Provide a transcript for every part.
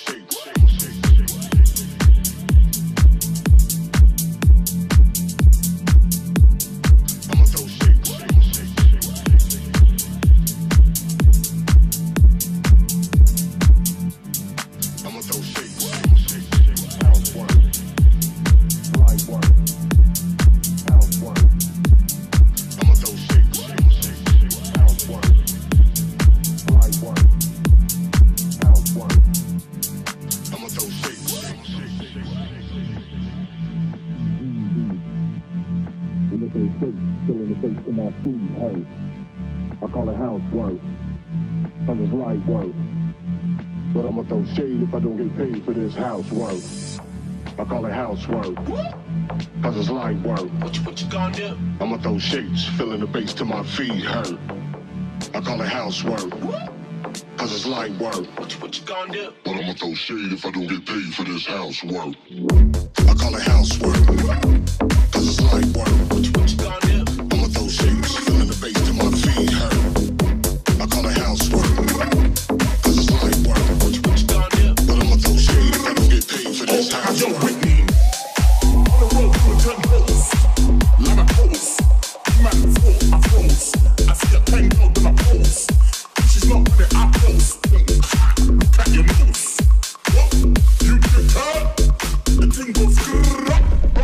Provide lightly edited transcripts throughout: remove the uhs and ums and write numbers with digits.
I call it housework, cause it's light work. But I'ma throw shade if I don't get paid for this housework. I call it housework, cause it's light work. What you gonna do? I'ma throw shades, feeling the bass till my feet hurt. I call it housework, cause it's light work. What you gonna do? But I'ma throw shade if I don't get paid for this housework. I call it housework, cause it's light work. What you gonna do? I'ma throw shades, feeling the bass till my feet hurt. I call it housework, cause it's light work. What you gonna do? But I'ma throw shade if I don't get paid for this housework. On the road to a turn close, like a pose. Man, I froze. I see a pen go to my pose. She's not with it, I pose. Look at your nose. What? You get hurt? The thing goes grrrr.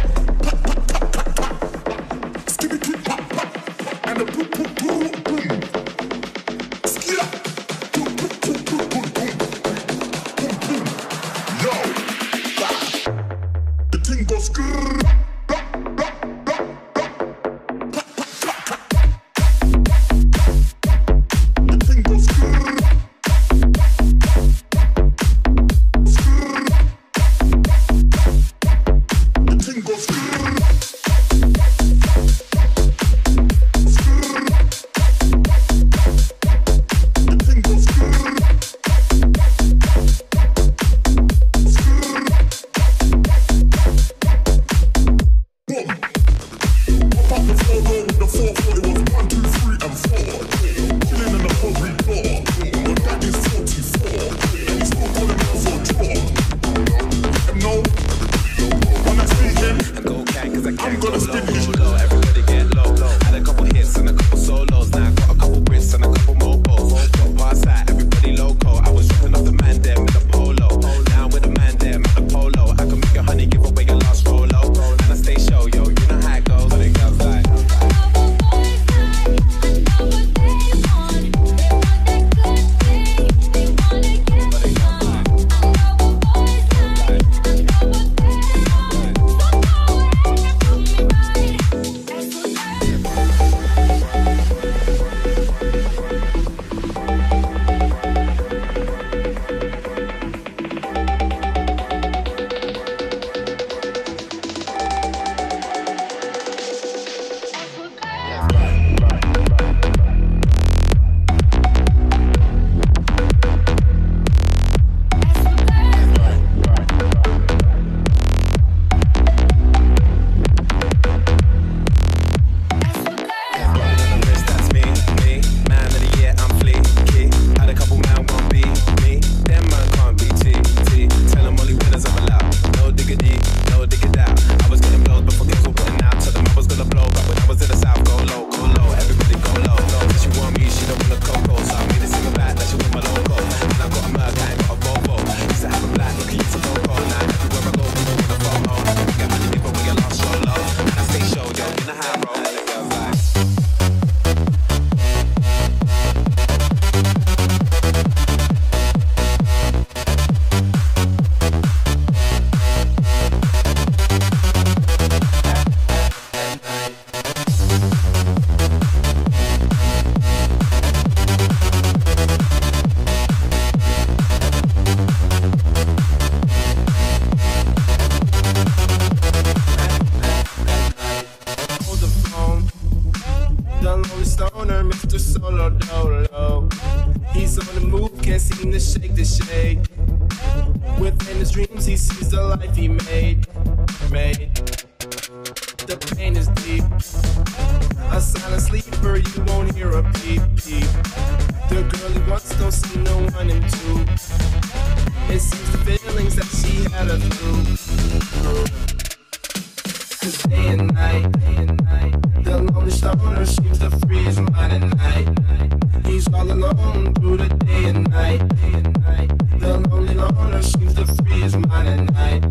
Skibby keep pop pop. And the boom boom boom boom. Skip. Boom boom boom boom boom boom. Boom boom. Yo. The thing goes grrrr. Within his dreams he sees the life he made. The pain is deep. A silent sleeper, you won't hear a peep peep. The girl he wants don't see no one in two. It seems to fit see how to through. Cause day and night, the lonely stoner seems to free his mind at night. He's all alone through the day and night. The lonely loner seems to free his mind at night.